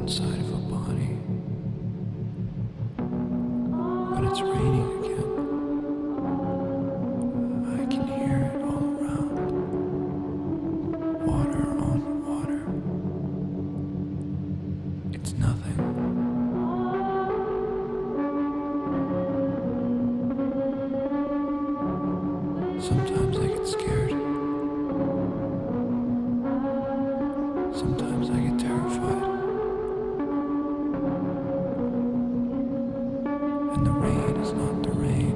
outside of a body. When it's raining again, I can hear it all around. Water on water. It's nothing. Sometimes I get scared. Sometimes I get terrified. And the rain is not the rain.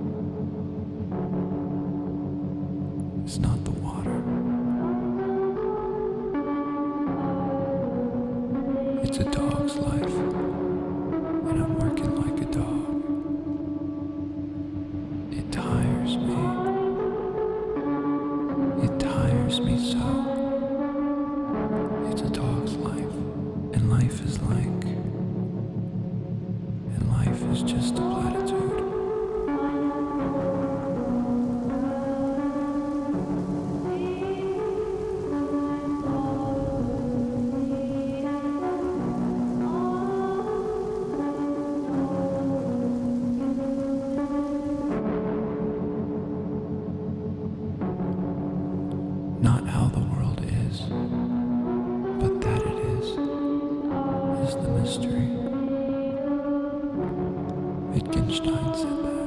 It's not the water. It's a dog's life. And I'm working like a dog. It tires me. It tires me so. It's a dog's life, and life is like, and life is just a platitude. Not how the world is, but that it is the mystery. Wittgenstein said that.